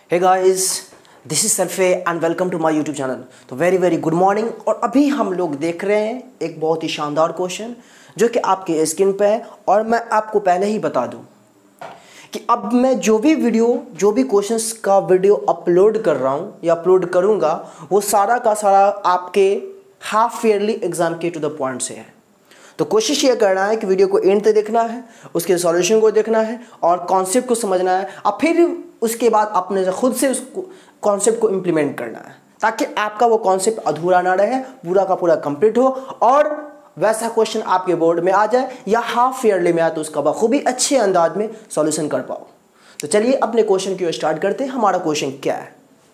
Hey guys, this is सरफे and welcome to my YouTube channel. तो very good morning. और अभी हम लोग देख रहे हैं एक बहुत ही शानदार क्वेश्चन जो कि आपके स्क्रीन पे है। और मैं आपको पहले ही बता दूं कि अब मैं जो भी क्वेश्चंस का वीडियो अपलोड कर रहा हूं या अपलोड करूंगा वो सारा का सारा आपके हाफ ईयरली एग्जाम के टू द पॉइंट से है। तो कोशिश ये करना है कि वीडियो को एंड तक देखना है, उसके सॉल्यूशन को देखना है और कॉन्सेप्ट को समझना है, और फिर उसके बाद अपने से खुद से उस कॉन्सेप्ट को इम्प्लीमेंट करना है ताकि आपका वो कॉन्सेप्ट अधूरा ना रहे, पूरा का पूरा कंप्लीट हो और वैसा क्वेश्चन आपके बोर्ड में आ जाए या हाफ ईयरली में आए तो उसका बखूबी अच्छे अंदाज में सॉल्यूशन कर पाओ। तो चलिए अपने क्वेश्चन की ओर स्टार्ट करते हैं। हमारा क्वेश्चन क्या है?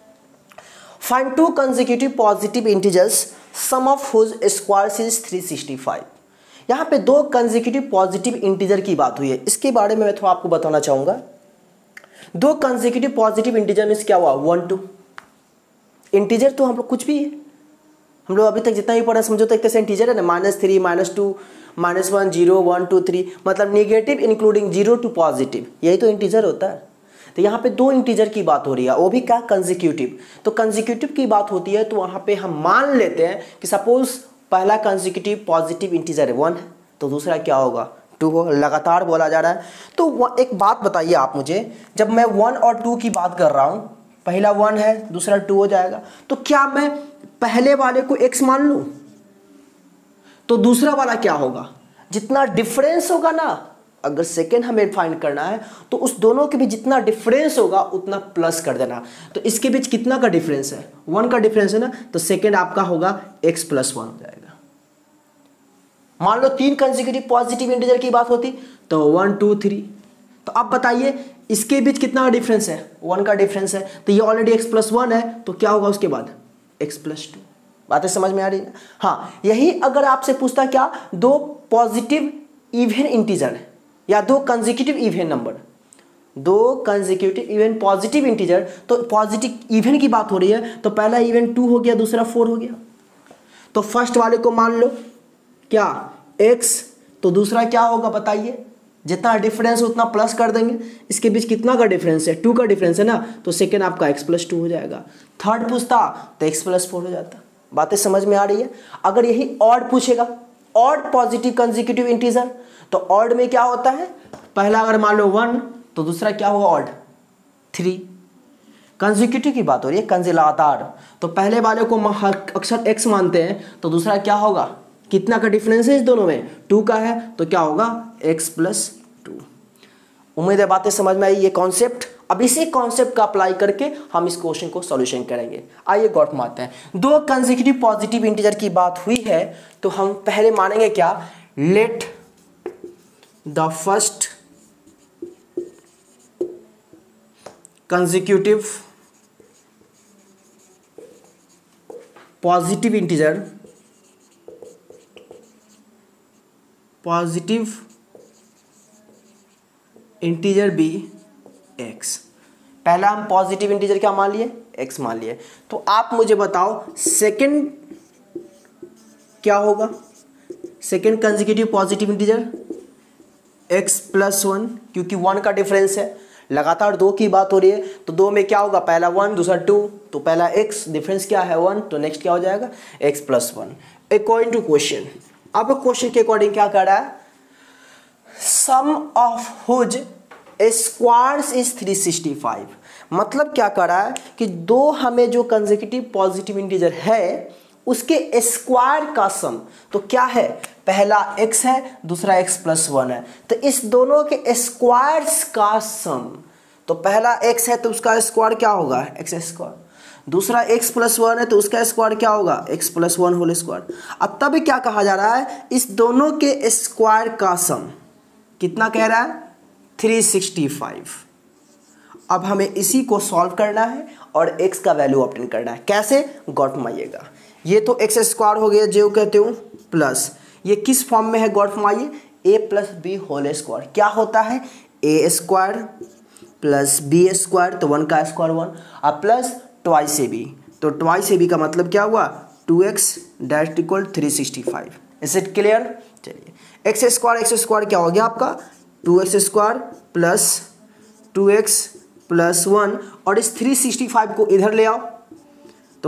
Find two consecutive positive integers sum of whose square is 365। यहाँ पे दो कंसेक्यूटिव पॉजिटिव इंटीजर की बात हुई है, इसके बारे में मैं थोड़ा आपको बताना चाहूंगा। दो कंसेक्यूटिव पॉजिटिव इंटीजर में क्या हुआ? 1 2। इंटीजर तो हम लोग कुछ भी है, हम लोग अभी तक जितना भी पढ़ा समझो तो एक तरह से इंटीजर है ना। -3 -2 -1 0 1 2 3, मतलब नेगेटिव इंक्लूडिंग 0 टू पॉजिटिव, यही तो इंटीजर होता है। तो यहाँ पे दो इंटीजर की बात हो रही है, वो भी क्या? कंसेक्यूटिव। तो कंसेक्यूटिव की बात होती है तो वहाँ पे हम मान लेते हैं कि सपोज पहला कंसेक्यूटिव पॉजिटिव इंटीजर 1 है तो दूसरा क्या होगा? 2 हो। लगातार बोला जा रहा है। तो वो एक बात बताइए आप मुझे, जब मैं 1 और 2 की बात कर रहा हूँ, पहला 1 है दूसरा 2 हो जाएगा, तो क्या मैं पहले वाले को x मान लूँ तो दूसरा वाला क्या होगा? जितना डिफरेंस होगा ना, अगर सेकेंड हमें फाइंड करना है तो उस दोनों के बीच जितना डिफरेंस होगा उतना प्लस कर देना। तो इसके बीच कितना का डिफरेंस है? 1 का डिफरेंस है ना, तो सेकेंड आपका होगा x + 1 हो जाएगा। मान लो 3 कंसेक्यूटिव पॉजिटिव इंटीजर की बात होती तो 1 2 3। तो अब बताइए इसके बीच कितना का डिफरेंस है? 1 का डिफरेंस है, तो ये ऑलरेडी x + 1 है, तो क्या होगा उसके बाद? x + 2। बातें समझ में आ रही है? हाँ, यही अगर आपसे पूछता क्या दो पॉजिटिव इवन इंटीजर है या दो कंसेक्यूटिव इवन नंबर, दो कंसेक्यूटिव इवन पॉजिटिव इंटीजर, तो पॉजिटिव इवन की बात हो रही है तो पहला इवन 2 हो गया, दूसरा 4 हो गया। तो फर्स्ट वाले को मान लो क्या? x, तो दूसरा क्या होगा बताइए? जितना डिफरेंस उतना प्लस कर देंगे। इसके बीच कितना का डिफरेंस है? 2 का डिफरेंस है ना, तो सेकेंड आपका x + 2 हो जाएगा। थर्ड पूछता तो x + 4 हो जाता। बातें समझ में आ रही है? अगर यही ऑड पूछेगा, ऑड पॉजिटिव कंसेक्यूटिव इंटीजर, तो ऑड में क्या होता है? पहला अगर मान लो 1 तो दूसरा क्या होगा? ऑड 3। कंसेक्यूटिव की बात हो रही है, लगातार, तो पहले वाले को अक्सर x मानते हैं तो दूसरा क्या होगा? कितना का डिफरेंस है इस दोनों में? 2 का है, तो क्या होगा? x + 2। उम्मीद है बातें समझ में आई ये कॉन्सेप्ट। अब इसी कॉन्सेप्ट का अप्लाई करके हम इस क्वेश्चन को सॉल्यूशन करेंगे। आइए गौर फरमाते हैं। दो कंसेक्यूटिव पॉजिटिव इंटीजर की बात हुई है तो हम पहले मानेंगे क्या? Let the first consecutive positive integer be x। पहला हम पॉजिटिव इंटीजर क्या मान लिए? x मान लिए। तो आप मुझे बताओ सेकंड क्या होगा? Second consecutive positive integer x + 1, क्योंकि 1 का डिफरेंस है, लगातार 2 की बात हो रही है तो 2 में क्या होगा? पहला 1 दूसरा 2, तो पहला x, डिफरेंस क्या है? 1, तो नेक्स्ट क्या हो जाएगा? x + 1 according to question. अब क्वेश्चन के अकॉर्डिंग क्या कर रहा है? Sum of whose squares is 365। मतलब क्या कर रहा है कि दो हमें जो कंसेक्यूटिव पॉजिटिव इंटीजर है उसके स्क्वायर का सम, तो क्या है? पहला x है दूसरा x + 1 है, तो इस दोनों के स्क्वायर्स का सम, तो पहला x है तो उसका स्क्वायर क्या होगा? x²। दूसरा x + 1 है तो उसका स्क्वायर क्या होगा? x + 1 whole square. अब तब क्या कहा जा रहा है? इस दोनों के स्क्वायर का सम कितना कह रहा है? 365। अब हमें इसी को सॉल्व करना है और x का वैल्यू ऑब्टेन करना है। कैसे? गौर फरमाइएगा। ये तो x² हो गया जो कहते हो, प्लस ये किस फॉर्म में है? गौर फरमाइए, a + b होल स्क्वायर। क्या होता है? a² + b², तो 1 का स्क्वायर 1, और प्लस ट्वाइस ab, तो ट्वाइस ab का मतलब क्या हुआ? 2x = 365। Is it clear? चलिए x² क्या हो गया आपका? 2x² + 2x +1 और इस 365 को इधर ले आओ तो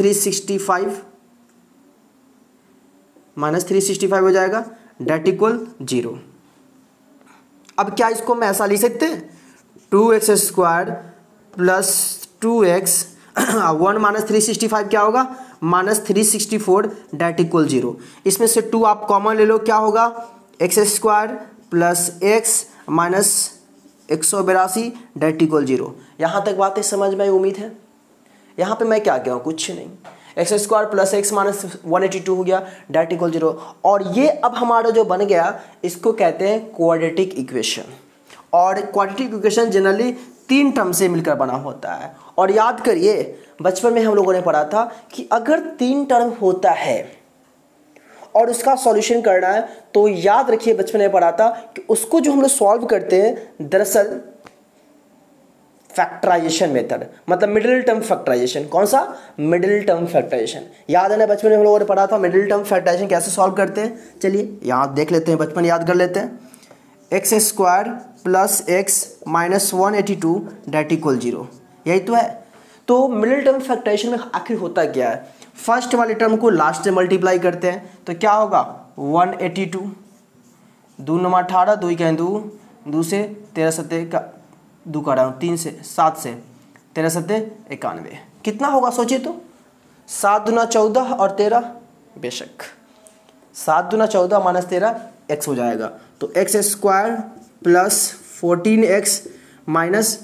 -365 हो जाएगा, डेट इक्वल 0। अब क्या इसको मैं ऐसा लिख सकते हैं, 2x² प्लस 2x 1 - 365 क्या होगा, -364 डेट इक्वल 0। इसमें से 2 आप कॉमन ले लो, क्या होगा, x² plus x minus 182 that equal 0। यहाँ तक बातें समझ में आई उम्मीद है। यहाँ पे मैं क्या कह रहा हूँ, कुछ नहीं, x² प्लस x माइनस 182 हो गया डेट इक्वल 0। और ये अब हमारा जो बन गया इसको कहते हैं क्वाड्रेटिक इक्वेशन। और क्वाड्रेटिक इक्वेशन जनरली 3 टर्म से मिलकर बना होता है। और याद करिए बचपन में हम लोगों ने पढ़ा था कि अगर 3 टर्म होता है और उसका सॉल्यूशन करना है तो याद रखिए बचपन में पढ़ा था कि उसको जो हम लोग सॉल्व करते हैं दरअसल फैक्टराइजेशन मेथड, मतलब मिडिल टर्म फैक्टराइजेशन। कौन सा, मिडिल टर्म फैक्टराइजेशन। याद है ना बचपन में हम लोगों ने पढ़ा था मिडिल टर्म फैक्टराइजेशन कैसे सॉल्व करते हैं। चलिए यहाँ देख लेते हैं, बचपन याद कर लेते हैं। x² plus x minus 182 that equal 0, यही तो है। तो मिडिल टर्म फैक्टराइजेशन में आखिर होता क्या है, फर्स्ट वाले टर्म को लास्ट से मल्टीप्लाई करते हैं तो क्या होगा, 182 2 9 18 2 क्या 2 2 से 13 7 का 2 का रहा हूँ 3 से 7 से 13 7 91 कितना होगा सोचिए तो, 7 दूना 14 और 13, बेशक 7 दूना 14 माइनस 13 x हो जाएगा। तो x² plus 14x minus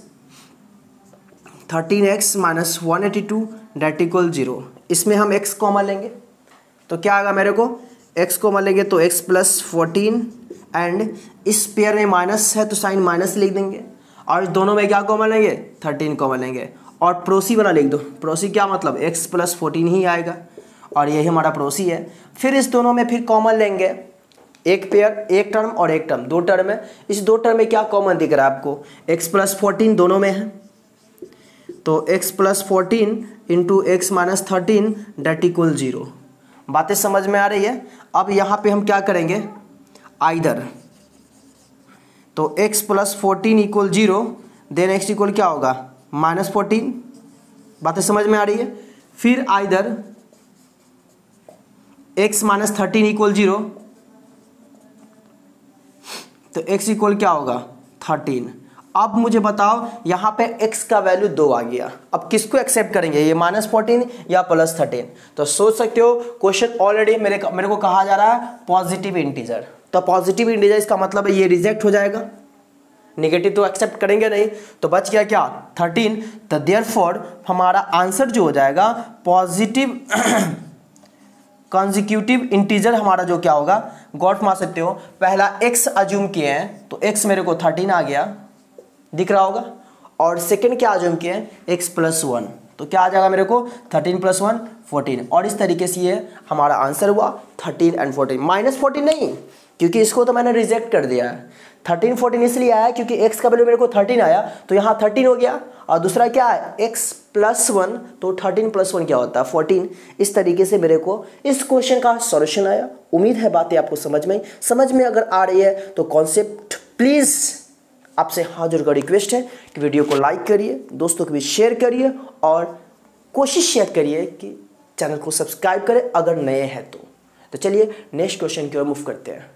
13x minus 182 that equal 0। इसमें हम x कॉमन लेंगे तो क्या आएगा, मेरे को x कॉमन लेंगे तो x प्लस 14 एंड इस पेयर में माइनस है तो साइन माइनस लिख देंगे। और इस दोनों में क्या कॉमन लेंगे, 13 कॉमन लेंगे। और प्रोसी वाला लिख दो, प्रोसी क्या मतलब x प्लस 14 ही आएगा और यही हमारा प्रोसी है। फिर इस दोनों में फिर कॉमन लेंगे, एक पेयर, एक टर्म और एक टर्म, 2 टर्म है। इस 2 टर्म में क्या कॉमन दिख रहा है आपको, x प्लस 14 दोनों में है तो x plus 14 into x minus 13 that equal 0। बातें समझ में आ रही है। अब यहाँ पे हम क्या करेंगे, आइदर तो x plus 14 equal 0 then x equal क्या होगा, -14। बातें समझ में आ रही है। फिर आइदर x माइनस 13 इक्वल 0 तो x इक्वल क्या होगा, 13। अब मुझे बताओ यहाँ पे x का वैल्यू 2 आ गया, अब किसको एक्सेप्ट करेंगे, ये -14 या +13। तो सोच सकते हो क्वेश्चन ऑलरेडी मेरे को कहा जा रहा है पॉजिटिव इंटीजर। तो पॉजिटिव इंटीजर इसका मतलब है ये रिजेक्ट हो जाएगा, नेगेटिव तो एक्सेप्ट करेंगे नहीं। तो बच गया क्या, 13। तो देयरफॉर हमारा आंसर जो हो जाएगा पॉजिटिव कॉन्जिक्यूटिव इंटीजर हमारा जो क्या होगा, गॉट मान सकते हो। पहला x अज्यूम किए हैं तो x मेरे को 13 आ गया, दिख रहा होगा। और सेकंड क्या अज्यूम किए हैं, x प्लस 1 तो क्या आ जाएगा मेरे को, 13 + 1 14। और इस तरीके से ये हमारा आंसर हुआ 13 एंड 14। -14 नहीं, क्योंकि इसको तो मैंने रिजेक्ट कर दिया है। 13 14 इसलिए आया क्योंकि x का वैल्यू मेरे को 13 आया तो यहाँ 13 हो गया। और दूसरा क्या है, x प्लस 1 तो 13 + 1 क्या होता है, 14। इस तरीके से मेरे को इस क्वेश्चन का सॉल्यूशन आया। उम्मीद है बातें आपको समझ में अगर आ रही है तो कॉन्सेप्ट प्लीज़ आपसे हाथ जोड़कर रिक्वेस्ट है कि वीडियो को लाइक करिए, दोस्तों को भी शेयर करिए और कोशिश यह करिए कि चैनल को सब्सक्राइब करें अगर नए हैं तो चलिए नेक्स्ट क्वेश्चन की ओर मूव करते हैं।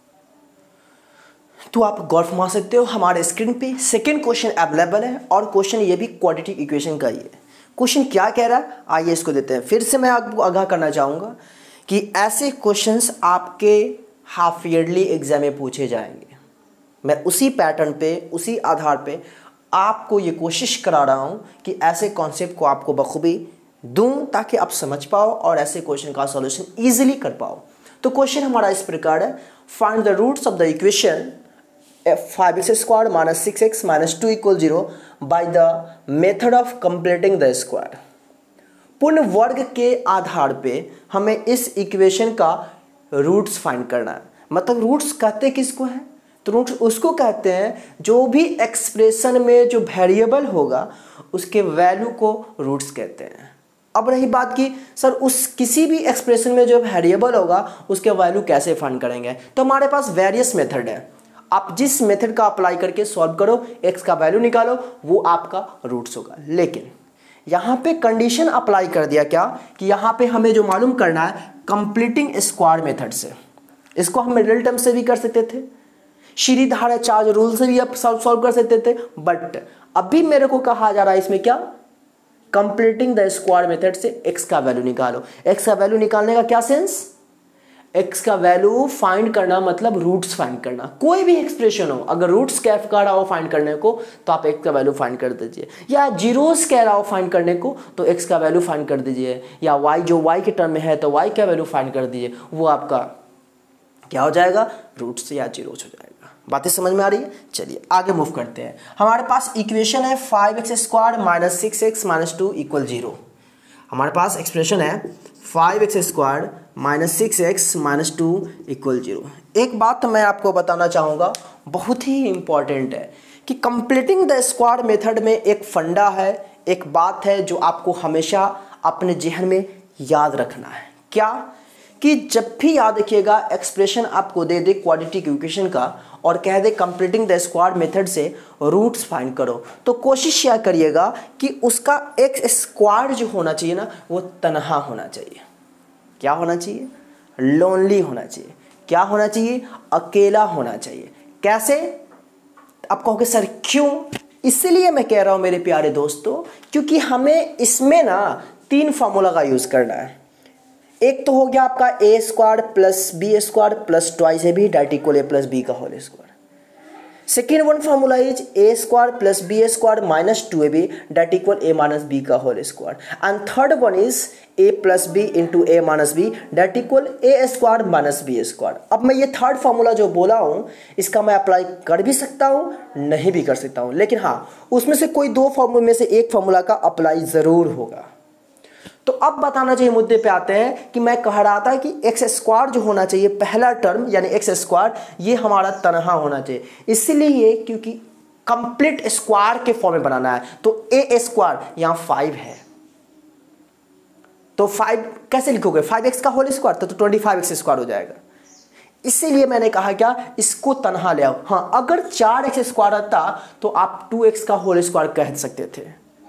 तो आप गौर फरमा सकते हो हमारे स्क्रीन पे सेकंड क्वेश्चन अवेलेबल है और क्वेश्चन ये भी क्वाड्रेटिक इक्वेशन का ही है। क्वेश्चन क्या कह रहा है आइए इसको देते हैं। फिर से मैं आपको आगाह करना चाहूँगा कि ऐसे क्वेश्चंस आपके हाफ ईयरली एग्जाम में पूछे जाएंगे। मैं उसी पैटर्न पे, उसी आधार पे आपको ये कोशिश करा रहा हूँ कि ऐसे कॉन्सेप्ट को आपको बखूबी दूँ ताकि आप समझ पाओ और ऐसे क्वेश्चन का सॉल्यूशन ईजिली कर पाओ। तो क्वेश्चन हमारा इस प्रकार है, find the roots of the equation 5x² - 6x - 2 = 0 by the method of completing the square. पूर्ण वर्ग के आधार पे हमें इस इक्वेशन का रूट्स फाइंड करना है। मतलब रूट्स कहते किसको है, तो रूट्स उसको कहते हैं जो भी एक्सप्रेशन में जो वेरिएबल होगा उसके वैल्यू को रूट्स कहते हैं। अब रही बात कि सर उस किसी भी एक्सप्रेशन में जो वेरिएबल होगा उसके वैल्यू कैसे फाइंड करेंगे, तो हमारे पास वेरियस मेथड है। आप जिस मेथड का अप्लाई करके सॉल्व करो, एक्स का वैल्यू निकालो, वो आपका रूट्स होगा। लेकिन यहाँ पे कंडीशन अप्लाई कर दिया क्या कि यहाँ पे हमें जो मालूम करना है कंप्लीटिंग स्क्वायर मेथड से। इसको हम रियल टर्म से भी कर सकते थे, श्रीधर चार्ज रूल से भी आप सॉल्व कर सकते थे, बट अभी मेरे को कहा जा रहा है इसमें क्या, कंप्लीटिंग द स्क्वायर मेथड से एक्स का वैल्यू निकालो। एक्स का वैल्यू निकालने का क्या सेंस, एक्स का वैल्यू फाइंड करना मतलब रूट्स फाइंड करना। कोई भी एक्सप्रेशन हो, अगर रूट्स कह रहा हो फाइंड करने को तो आप एक्स का वैल्यू फाइंड कर दीजिए, या जीरोस कह रहा हो फाइंड करने को तो एक्स का वैल्यू फाइंड कर दीजिए, या वाई जो वाई के टर्म में है तो वाई का वैल्यू फाइंड कर दीजिए, वो आपका क्या हो जाएगा, रूट्स या जीरोस हो जाएगा। बातें समझ में आ रही है? चलिए आगे मूव करते हैं। हमारे पास इक्वेशन है 5x² - 6x - 2 = 0। हमारे पास एक्सप्रेशन है 5x² - 6x - 2 = 0। एक बात मैं आपको बताना चाहूँगा, बहुत ही इंपॉर्टेंट है कि कंप्लीटिंग द स्क्वायर मेथड में एक फंडा है, एक बात है जो आपको हमेशा अपने जहन में याद रखना है। क्या कि जब भी याद रखिएगा एक्सप्रेशन आपको दे दे क्वाड्रेटिक इक्वेशन का और कह दे कंप्लीटिंग द स्क्वायर मेथड से रूट्स फाइंड करो, तो कोशिश यह करिएगा कि उसका एक्स स्क्वायर जो होना चाहिए ना वो तनहा होना चाहिए। क्या होना चाहिए, लोनली होना चाहिए। क्या होना चाहिए, अकेला होना चाहिए। कैसे, आप कहोगे सर क्यों? इसलिए मैं कह रहा हूं मेरे प्यारे दोस्तों, क्योंकि हमें इसमें ना 3 फार्मूला का यूज करना है। एक तो हो गया आपका a² + b² + twice ab that equal a + b का whole square. Second one formula is a² + b² - 2ab that equal a - b का whole square. And third one is a + b × a - b that equal a² - b²। अब मैं ये third formula जो बोला हूँ इसका मैं अप्लाई कर भी सकता हूँ, नहीं भी कर सकता हूँ, लेकिन हाँ उसमें से कोई 2 फार्मूले में से एक फार्मूला का अप्लाई ज़रूर होगा। तो अब बताना चाहिए, मुद्दे पे आते हैं कि मैं कह रहा था कि x² जो होना चाहिए पहला टर्म यानी x² ये हमारा तनहा होना चाहिए, इसलिए क्योंकि कंप्लीट स्क्वायर के फॉर्म में बनाना है। तो a² यहाँ 5 है, तो 5 कैसे लिखोगे, 5x का होल स्क्वायर तो 25x² हो जाएगा। इसीलिए मैंने कहा क्या, इसको तनहा ले आओ। हाँ अगर 4x² आता तो आप 2x का होल स्क्वायर कह सकते थे,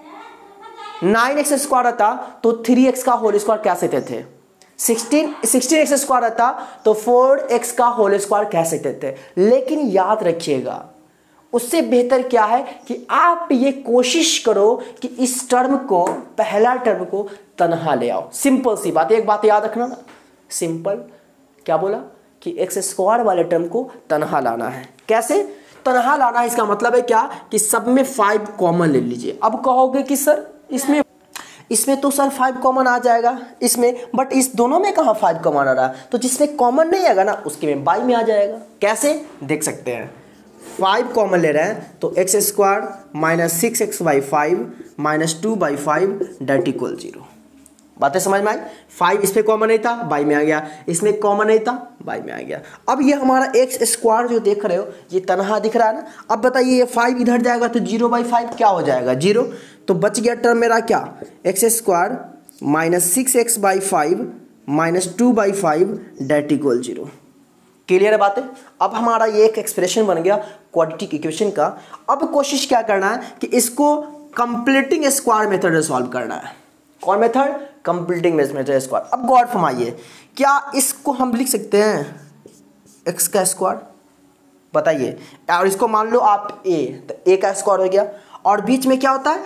9x² आता तो 3x का होल स्क्वायर कह सकते थे, 16x² आता तो 4x का होल स्क्वायर कह सकते थे। लेकिन याद रखिएगा उससे बेहतर क्या है कि आप ये कोशिश करो कि इस टर्म को, पहला टर्म को तनहा ले आओ। सिंपल सी बात, एक बात याद रखना ना, सिंपल क्या बोला कि x² वाले टर्म को तनहा लाना है। कैसे तनहा लाना है, इसका मतलब है क्या कि सब में 5 कॉमन ले लीजिए। अब कहोगे कि सर इसमें तो सर 5 कॉमन आ जाएगा इसमें, बट इस दोनों में कहाँ 5 कॉमन आ रहा है, तो जिसमें कॉमन नहीं आएगा ना उसके में बाई में आ जाएगा। कैसे देख सकते हैं, 5 कॉमन ले रहे हैं तो x² - 6x/5 - 2/5 दैट इक्वल 0। बातें समझ में आई? 5 इस पे कॉमन नहीं था, बाई में आ गया, इसमें कॉमन नहीं था, बाई में आ गया। अब ये हमारा x² जो देख रहे हो ये तनहा दिख रहा है ना। अब बताइए ये 5 इधर जाएगा तो 0/5 क्या हो जाएगा, 0। तो बच गया टर्म मेरा क्या, x² - 6x/5 - 2/5 that equal 0। Clear है बातें? अब हमारा ये एक एक्सप्रेशन बन गया क्वाड्रेटिक इक्वेशन का। अब कोशिश क्या करना है कि इसको कंप्लीटिंग स्क्वायर मेथड से सॉल्व करना है। कौन मेथड, कंप्लीटिंग मेथड स्क्वायर। अब गौर फरमाइए, क्या इसको हम लिख सकते हैं x का स्क्वायर, बताइए, और इसको मान लो आप a, तो a का स्क्वायर हो गया, और बीच में क्या होता है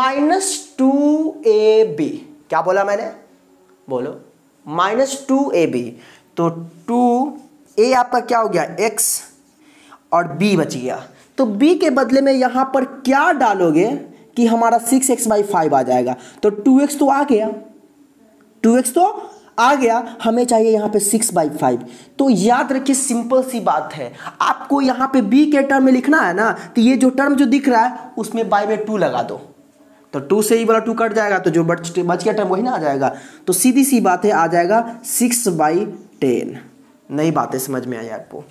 -2ab। क्या बोला मैंने, बोलो -2ab, तो 2a आपका क्या हो गया x और b बच गया। तो b के बदले में यहां पर क्या डालोगे कि हमारा 6x/5 आ जाएगा, तो 2x तो आ गया, 2x तो आ गया, हमें चाहिए यहाँ पे 6/5। तो याद रखिए सिंपल सी बात है, आपको यहाँ पे b के टर्म में लिखना है ना, तो ये जो टर्म जो दिख रहा है उसमें बाई में 2 लगा दो, तो 2 से ही वाला 2 कट जाएगा, तो जो बच गया टर्म वही ना आ जाएगा। तो सीधी सी बात है आ जाएगा 6/10। नई बातें समझ में आई आपको?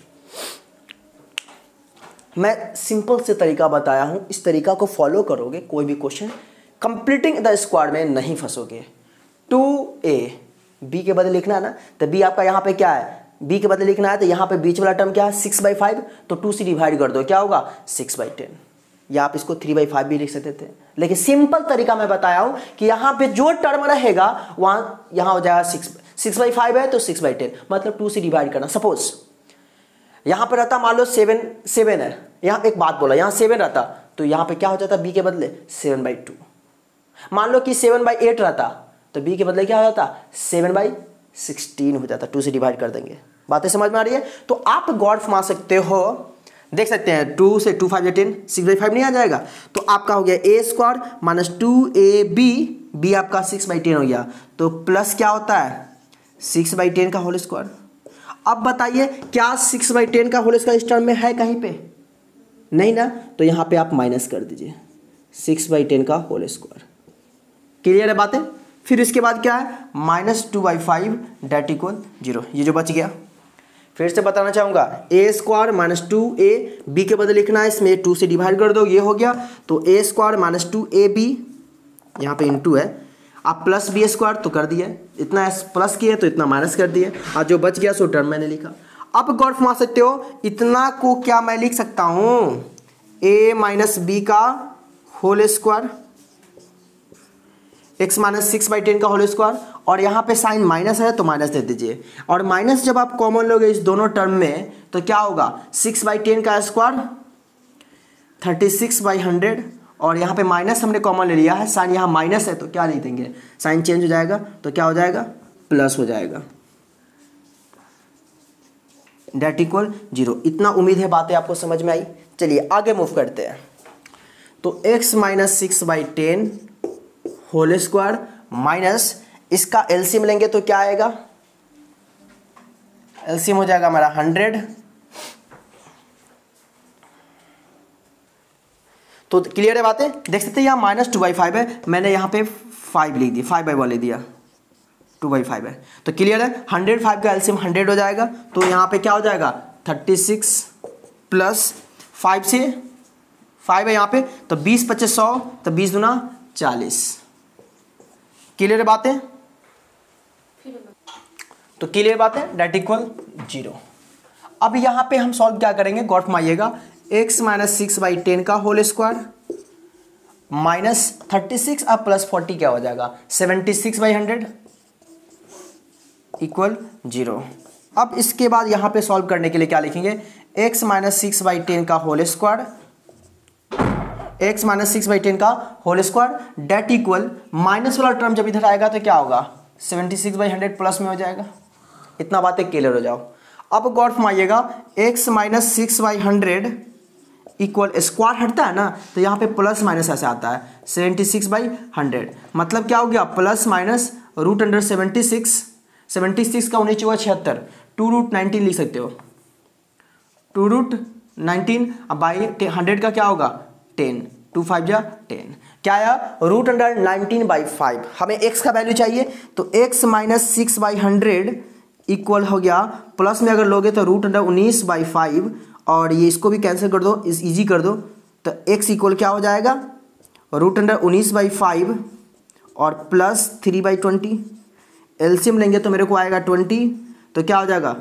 मैं सिंपल से तरीका बताया हूँ, इस तरीका को फॉलो करोगे कोई भी क्वेश्चन कंप्लीटिंग द स्क्वायर में नहीं फंसोगे। 2a b के बदले लिखना है ना, तो b आपका यहाँ पे क्या है बी के बदले लिखना है तो यहाँ पे बीच वाला टर्म क्या है 6/5, तो 2 से डिवाइड कर दो, क्या होगा 6/10, या आप इसको 3/5 भी लिख सकते थे, लेकिन सिंपल तरीका मैं बताया हूँ कि यहाँ पे जो टर्म रहेगा वहाँ यहाँ हो जाएगा 6/5 है तो 6/10, मतलब 2 से डिवाइड करना। सपोज यहाँ पे रहता मान लो 7 है, यहाँ एक बात बोला, यहाँ 7 रहता तो यहाँ पे क्या हो जाता बी के बदले 7/2। मान लो कि 7/8 रहता तो बी के बदले क्या हो जाता 7/16 हो जाता, 2 से डिवाइड कर देंगे। बातें समझ में आ रही है? तो आप गौर मान सकते हो, देख सकते हैं 2 से 2 5 10, 6/5 नहीं आ जाएगा, तो आपका हो गया a² माइनस 2ab, b आपका 6/10 हो गया, तो प्लस क्या होता है 6/10 का होल स्क्वायर। अब बताइए क्या 6/10 का होल स्क्वायर इस टर्म में है कहीं पे? नहीं ना, तो यहाँ पे आप माइनस कर दीजिए 6/10 का होल स्क्वायर। क्लियर है बातें? फिर इसके बाद क्या है -2/5 डेट इक्वल 0, ये जो बच गया। फिर से बताना चाहूँगा a² माइनस 2a, b के बदले लिखना है, इसमें 2 से डिवाइड कर दो, ये हो गया, तो a² माइनस 2ab, यहाँ पे इंटू है, आप प्लस b² तो कर दिए, इतना प्लस किए तो इतना माइनस कर दिए, और जो बच गया सो टर्म मैंने लिखा। अब गौर फरमा सकते हो इतना को क्या मैं लिख सकता हूँ a माइनस b का होल स्क्वायर, x माइनस 6/10 का होल स्क्वायर, और यहाँ पे साइन माइनस है तो माइनस दे दीजिए, और माइनस जब आप कॉमन लोगे इस दोनों टर्म में तो क्या होगा 6/10 का स्क्वायर 36/100, और यहाँ पे माइनस हमने कॉमन ले लिया है, साइन यहाँ माइनस है तो क्या लिख देंगे, साइन चेंज हो जाएगा तो क्या हो जाएगा प्लस हो जाएगा, डेट इक्वल 0। इतना उम्मीद है बातें आपको समझ में आई। चलिए आगे मूव करते हैं। तो x minus 6/10 whole square minus इसका एलसीएम लेंगे तो क्या आएगा, एलसीएम हो जाएगा हमारा 100। तो क्लियर है बातें? देख सकते हैं यहाँ -2/5 है, मैंने यहाँ पे 5 लिख दी, 5/1 लिख दिया, 2/5 है, तो क्लियर है 105 का एलसीएम 100 हो जाएगा, तो यहाँ पे क्या हो जाएगा 36 प्लस 5 से 5 है यहाँ पे, तो 20 25 100, तो 20 दूना 40। क्लियर है बातें? तो क्लियर बातें, डेट इक्वल 0। अब यहाँ पे हम सॉल्व क्या करेंगे, गौर फरमाइएगा, x माइनस 6/10 का होल स्क्वायर माइनस 36 अब प्लस 40 क्या हो जाएगा 76/100 इक्वल 0। अब इसके बाद यहाँ पे सॉल्व करने के लिए क्या लिखेंगे, x माइनस 6/10 का होल स्क्वायर, x माइनस 6/10 का whole square that equal minus वाला टर्म जब इधर आएगा तो क्या होगा 76/100 प्लस में हो जाएगा। इतना बातें क्लियर हो जाओ। अब गौर फरमाइएगा x माइनस 6/100 इक्वल स्क्वायर हटता है ना, तो यहाँ पे प्लस माइनस ऐसे आता है 76/100, मतलब क्या हो गया प्लस माइनस √76, 76 का 19 हुआ 76, 2√19 लिख सकते हो, 2√19 बाई 100 का क्या होगा 10, 2 5 जा 10, क्या आया √19/5। हमें x का वैल्यू चाहिए, तो x माइनस 6/100 इक्वल हो गया, प्लस में अगर लोगे तो √19/5, और ये इसको भी कैंसिल कर दो, इस इजी कर दो, तो x इक्वल क्या हो जाएगा √19/5 और प्लस 3/20, एलसीएम लेंगे तो मेरे को आएगा 20, तो क्या हो जाएगा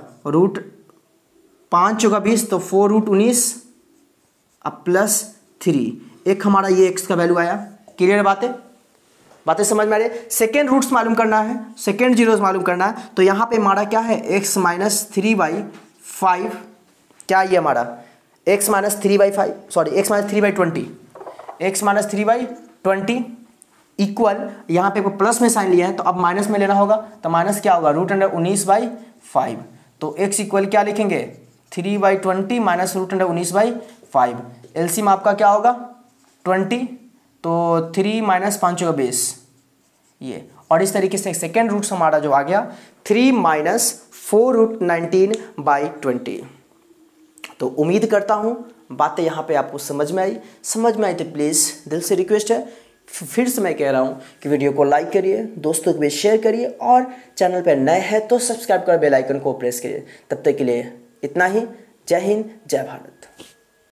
√5 होगा 20, तो 4√19 अब प्लस 3, एक हमारा ये x का वैल्यू आया। क्लियर बातें समझ में आ रही है? सेकेंड रूट्स मालूम करना है, सेकेंड जीरोस मालूम करना है, तो यहाँ पे हमारा क्या है x माइनस 3/5, क्या ये हमारा x minus 3/5 sorry x minus 3/20, x minus 3/20 equal, यहाँ पे प्लस में साइन लिया है तो अब माइनस में लेना होगा, तो माइनस क्या होगा √19/5, तो x इक्वल क्या लिखेंगे 3/20 माइनस √19/5, एलसीएम आपका क्या होगा 20, तो 3 माइनस 5 होगा 20 ये, और इस तरीके से सेकेंड रूट्स हमारा जो आ गया 3 माइनस 4√19/20। तो उम्मीद करता हूँ बातें यहाँ पे आपको समझ में आई तो प्लीज़ दिल से रिक्वेस्ट है, फिर से मैं कह रहा हूँ कि वीडियो को लाइक करिए, दोस्तों को भी शेयर करिए, और चैनल पर नए हैं तो सब्सक्राइब कर बेल आइकन को प्रेस करिए। तब तक के लिए इतना ही। जय हिंद, जय भारत।